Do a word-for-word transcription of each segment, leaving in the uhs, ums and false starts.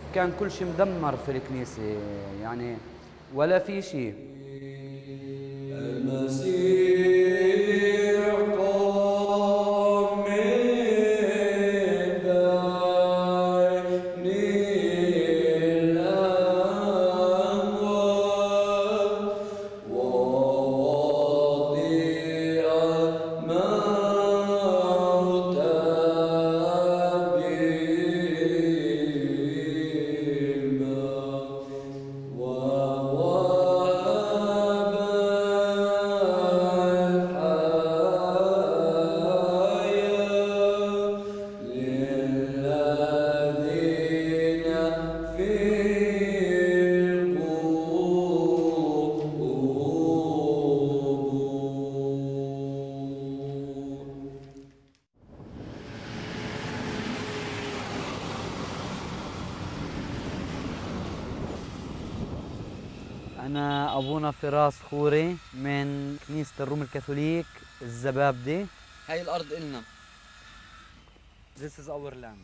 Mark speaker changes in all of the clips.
Speaker 1: كان كل شيء مدمر في الكنيسة، يعني ولا في شيء.
Speaker 2: المسيح قام من بين الأموات ووضع الموت بالماء ووهب الحياة للذين في القبور.
Speaker 1: أنا أبونا فراس خوري من كنيسة الروم الكاثوليك الزبابدة. هاي الأرض إلنا. This is our land.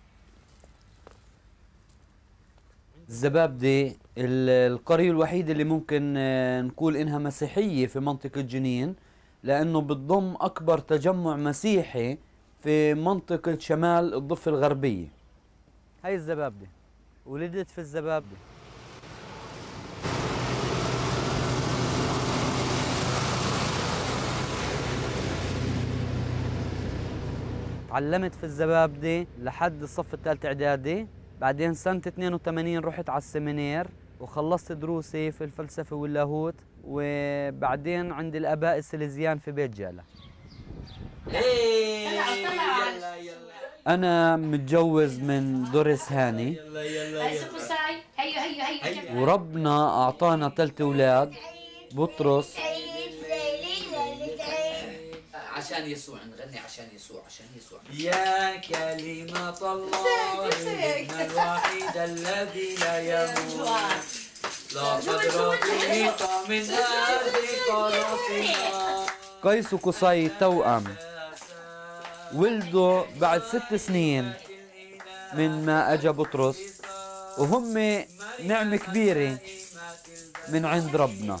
Speaker 1: الزبابدة ال- القرية الوحيدة اللي ممكن آه، نقول إنها مسيحية في منطقة جنين، لأنه بتضم أكبر تجمع مسيحي في منطقة شمال الضفة الغربية. هاي الزبابدة، ولدت في الزبابدة. تعلمت في الزبابدة لحد الصف الثالث إعدادي، بعدين سنة اثنين وثمانين رحت على السيمينير وخلصت دروسي في الفلسفة واللاهوت، وبعدين عند الآباء السليزيان في بيت جالة. أنا متجوز من دوريس هاني، وربنا أعطانا ثلاث أولاد، بطرس
Speaker 3: عشان يسوع نغني، عشان يسوع، عشان يسوع.
Speaker 2: يا كلمة الله ابن الوحيد الذي لا يموت، لقد رضيت من أرض خلاصنا.
Speaker 1: قيس وقصي توأم، ولدوا بعد ست سنين من ما أجا بطرس، وهم نعمة كبيرة من عند ربنا.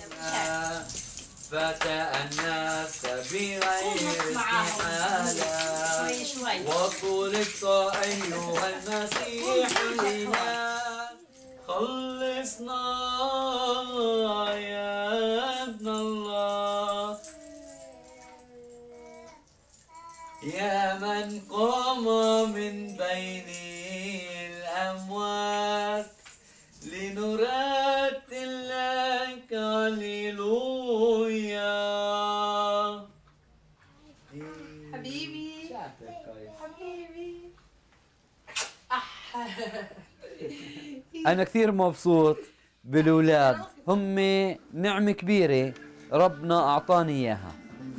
Speaker 2: فتأنست بغير استحالة وصلت أيها المسيح لنا، خلصنا يا ابن الله، يا من قام من بين الأموات، لنرتل لك هللويا.
Speaker 4: حبيبي حبيبي.
Speaker 1: أنا كثير مبسوط بالأولاد، هم نعمة كبيرة ربنا أعطاني إياها.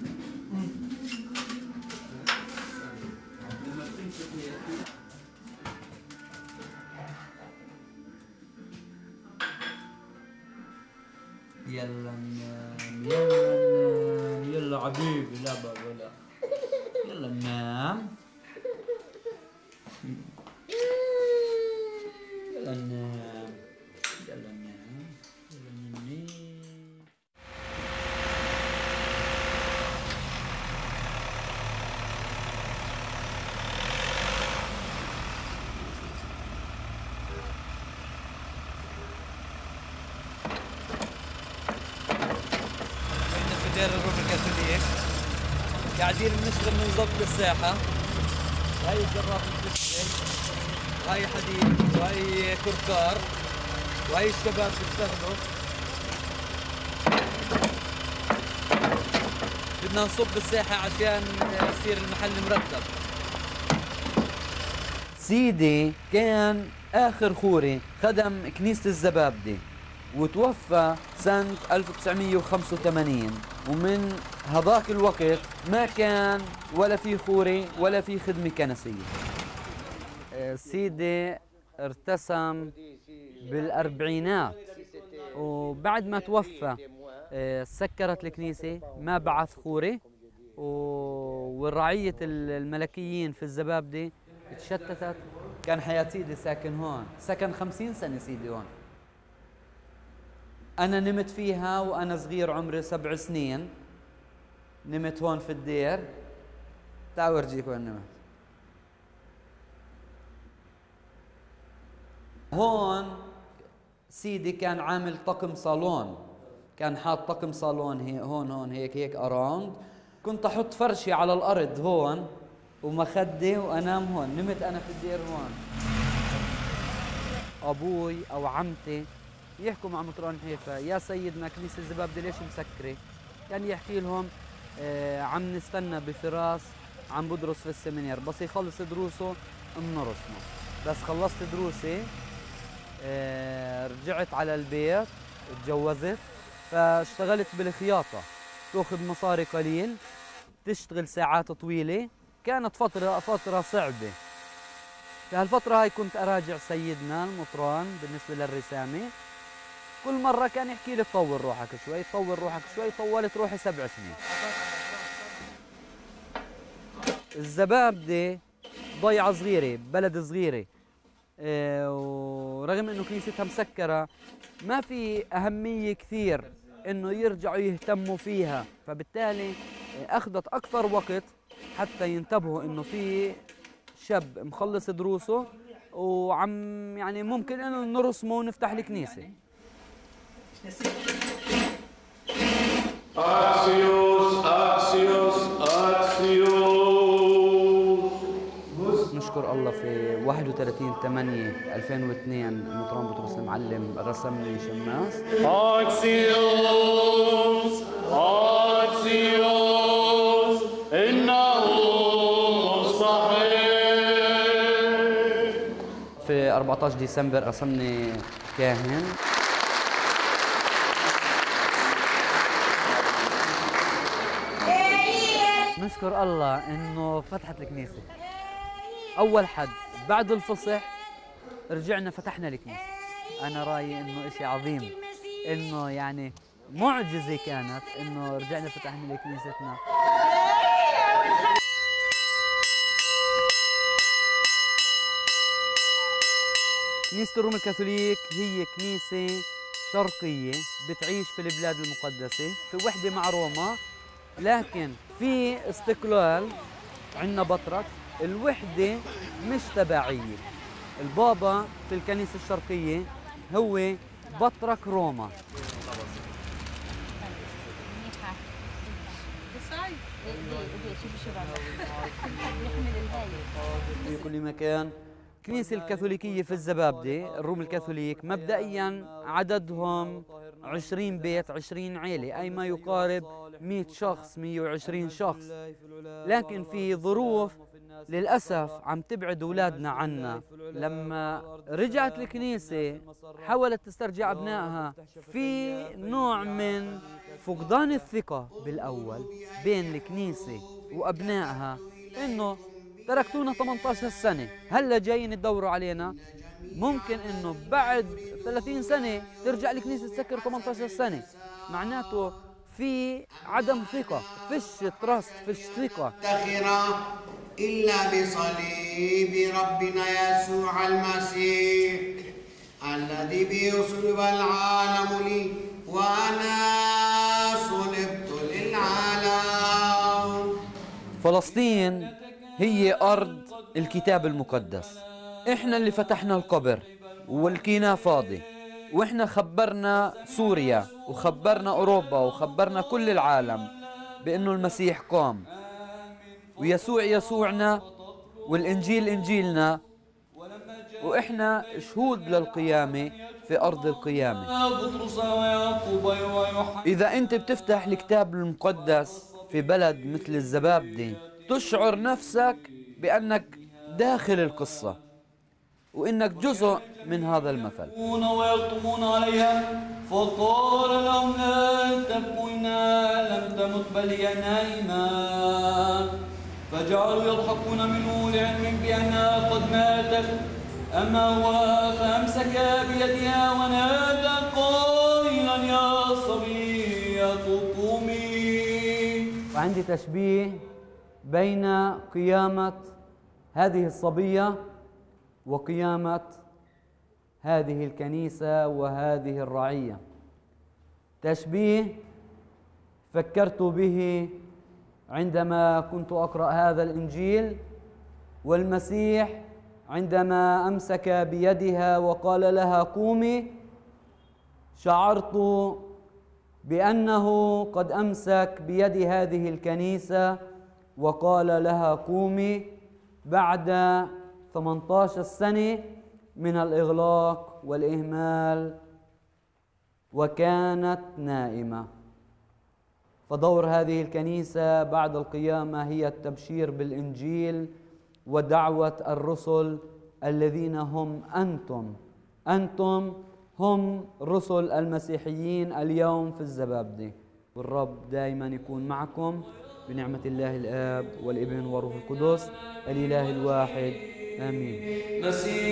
Speaker 2: يلا ننام يلا ننام يلا حبيبي، لا بابا لا، يلا ننام يلا ننام يلا ننام يلا ننام.
Speaker 1: في دير الروم الكاثوليك قاعدين بنشتغل من ضبط الساحة. هاي الجرافة بتشتغل، وهاي حديد، وهاي كركار، وهاي الشباب بيشتغلوا. بدنا نصب الساحة عشان يصير المحل مرتب. سيدي كان آخر خوري خدم كنيسة الزبابدة، وتوفى سنة ألف وتسعمية وخمسة وثمانين، ومن هذاك الوقت ما كان ولا في خوري ولا في خدمة كنسية. سيدي ارتسم بالأربعينات، وبعد ما توفى سكرت الكنيسة، ما بعث خوري، والرعية الملكيين في الزبابدة تشتتت كان حياة سيدي ساكن هون، سكن خمسين سنة سيدي هون. أنا نمت فيها وأنا صغير عمري سبع سنين، نمت هون في الدير. تعالوا أورجيك وين نمت. هون سيدي كان عامل طقم صالون، كان حاط طقم صالون هي هون هون هيك هيك أراوند. كنت أحط فرشي على الأرض هون ومخدة وأنام هون. نمت أنا في الدير هون. أبوي أو عمتي يحكوا مع مطران حيفا: يا سيدنا كنيسة الزبابدة ليش مسكرة؟ كان يحكي لهم آه عم نستنى بفراس عم بدرس في السيمينار، بس يخلص دروسه بنرسمه. بس خلصت دروسي آه رجعت على البيت، اتجوزت، فاشتغلت بالخياطة، تاخذ مصاري قليل، تشتغل ساعات طويلة. كانت فترة فترة صعبة. في هالفترة هاي كنت أراجع سيدنا المطران بالنسبة للرسامة. كل مرة كان يحكي لي طور روحك شوي، طور روحك شوي. طولت روحي سبع سنين. الزبابدة ضيعة صغيرة، بلد صغيرة، إيه، ورغم انه كنيستها مسكرة ما في أهمية كثير انه يرجعوا يهتموا فيها، فبالتالي أخذت أكثر وقت حتى ينتبهوا انه في شاب مخلص دروسه وعم يعني ممكن انه نرسمه ونفتح الكنيسة.
Speaker 5: أكسيوس أكسيوس أكسيوس.
Speaker 1: نشكر الله في واحد وثلاثين ثمانية ألفين واثنين المطران بطرس المعلم رسمني شماس.
Speaker 5: أكسيوس أكسيوس إنه مستحيل.
Speaker 1: في أربعة عشر ديسمبر رسمني كاهن. نشكر الله انه فتحت الكنيسة. اول حد بعد الفصح رجعنا فتحنا الكنيسة. انا رايي انه اشي عظيم، انه يعني معجزة كانت انه رجعنا فتحنا لكنيستنا. كنيسة الروم الكاثوليك هي كنيسة شرقية بتعيش في البلاد المقدسة، في وحدة مع روما، لكن في استقلال. عندنا بطرك، الوحدة مش تبعية. البابا في الكنيسة الشرقية هو بطرك روما. في كل مكان. الكنيسة الكاثوليكية في الزبابدة الروم الكاثوليك مبدئيا عددهم عشرين بيت، عشرين عيلة، أي ما يقارب مئة شخص، مئة وعشرين شخص. لكن في ظروف للأسف عم تبعد أولادنا عنا. لما رجعت الكنيسة حاولت تسترجع أبنائها، في نوع من فقدان الثقة بالأول بين الكنيسة وأبنائها، إنه تركتونا ثمانية عشر سنة، هلا جايين تدوروا علينا. ممكن إنه بعد ثلاثين سنة ترجع الكنيسة تسكر ثمانية عشر سنة. معناته في عدم ثقة، فيش تراست، فيش ثقة.
Speaker 6: إلا بصليب ربنا يسوع المسيح الذي به صلب العالم لي وأنا صلبت للعالم.
Speaker 1: فلسطين هي أرض الكتاب المقدس. إحنا اللي فتحنا القبر والكينا فاضي، وإحنا خبرنا سوريا وخبرنا أوروبا وخبرنا كل العالم بأنه المسيح قام، ويسوع يسوعنا، والإنجيل إنجيلنا، وإحنا شهود للقيامة في أرض القيامة. إذا أنت بتفتح الكتاب المقدس في بلد مثل الزبابدة تشعر نفسك بأنك داخل القصة وإنك جزء من هذا المثل.
Speaker 2: ويطوفون عليها فقال لهم لا تبكوا إنها لم تمت بل هي نائمة، فجعلوا يضحكون منه لعلم بأنها قد ماتت. أما هو فأمسك بيدها ونادى قائلا يا صبية قومي.
Speaker 1: وعندي تشبيه بين قيامة هذه الصبية وقيامة هذه الكنيسة وهذه الرعية. تشبيه فكرت به عندما كنت أقرأ هذا الإنجيل، والمسيح عندما أمسك بيدها وقال لها قومي، شعرت بأنه قد أمسك بيد هذه الكنيسة وقال لها قومي بعد ثمانية عشر سنة من الإغلاق والإهمال وكانت نائمة. فدور هذه الكنيسة بعد القيامة هي التبشير بالإنجيل ودعوة الرسل الذين هم أنتم أنتم هم رسل المسيحيين اليوم في الزبابدة. والرب دائما يكون معكم بنعمة الله الآب والابن والروح القدس الإله الواحد، آمين.